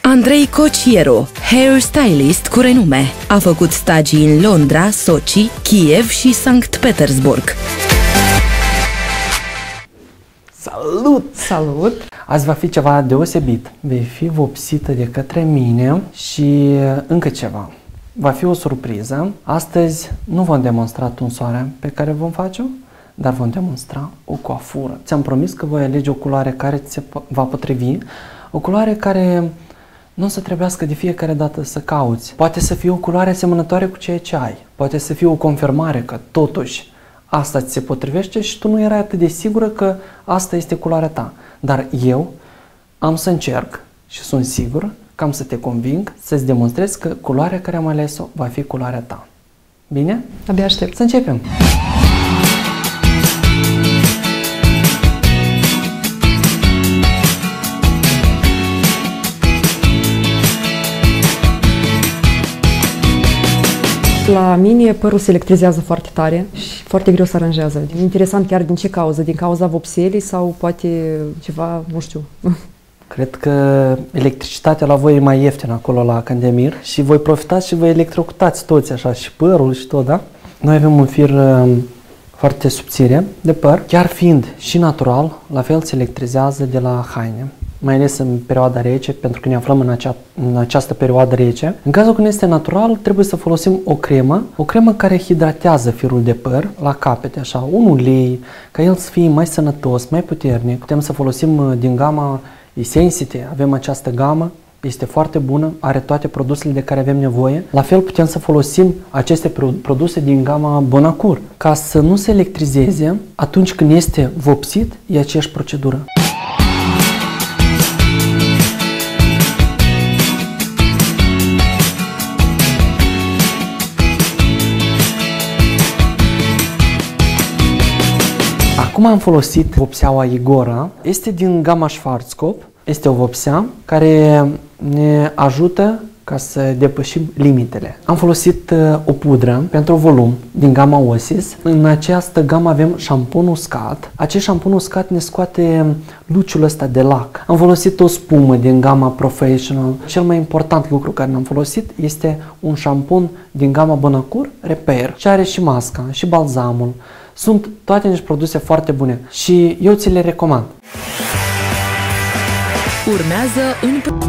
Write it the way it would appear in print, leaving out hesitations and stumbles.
Andrei Cociero, hairstylist cu renume. A făcut stagii în Londra, Sochi, Kiev și Sankt Petersburg. Salut! Salut! Azi va fi ceva deosebit. Vei fi vopsită de către mine și încă ceva. Va fi o surpriză. Astăzi nu vom demonstra tunsoarea pe care vom face-o, dar vom demonstra o coafură. Ți-am promis că voi alege o culoare care ți se va potrivi, o culoare care nu o să trebuiască de fiecare dată să cauți. Poate să fie o culoare asemănătoare cu ceea ce ai. Poate să fie o confirmare că totuși asta ți se potrivește și tu nu erai atât de sigură că asta este culoarea ta. Dar eu am să încerc și sunt sigur că am să te conving să-ți demonstrez că culoarea care am ales-o va fi culoarea ta. Bine? Abia aștept. Să începem! La mine părul se electrizează foarte tare și foarte greu se aranjează. Interesant chiar din ce cauză? Din cauza vopselei sau poate ceva, nu știu. Cred că electricitatea la voi e mai ieftină acolo la Candemir și voi profitați și vă electrocutați toți așa și părul și tot, da? Noi avem un fir foarte subțire de păr, chiar fiind și natural, la fel se electrizează de la haine. Mai ales în perioada rece, pentru că ne aflăm în această perioadă rece. În cazul când este natural, trebuie să folosim o cremă care hidratează firul de păr la capete, așa, un ulei, ca el să fie mai sănătos, mai puternic. Putem să folosim din gama Essensity, avem această gamă, este foarte bună, are toate produsele de care avem nevoie. La fel putem să folosim aceste produse din gama Bonacur, ca să nu se electrizeze atunci când este vopsit, e aceeași procedură. Acum am folosit vopseaua Igora, este din gama Schwarzkopf, este o vopsea care ne ajută ca să depășim limitele. Am folosit o pudră pentru volum din gama Osis. În această gamă avem șampon uscat. Acest șampon uscat ne scoate luciul ăsta de lac. Am folosit o spumă din gama Professional. Cel mai important lucru care l-am folosit este un șampon din gama Bonacur Repair și are și masca și balzamul. Sunt toate niște produse foarte bune și eu ți le recomand. Urmează în